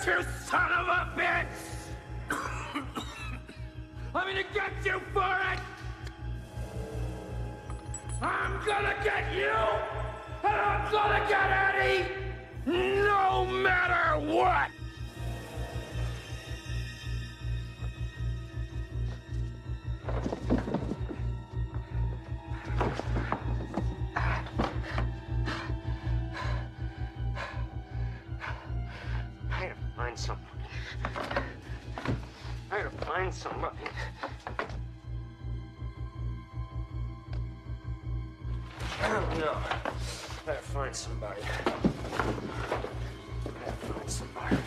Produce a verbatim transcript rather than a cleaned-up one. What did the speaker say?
get you, son of a bitch! I'm gonna get you for it! I'm gonna get you! And I'm gonna get Eddie! No matter what! I gotta find somebody. I gotta find somebody. No. I gotta find somebody. I gotta find somebody.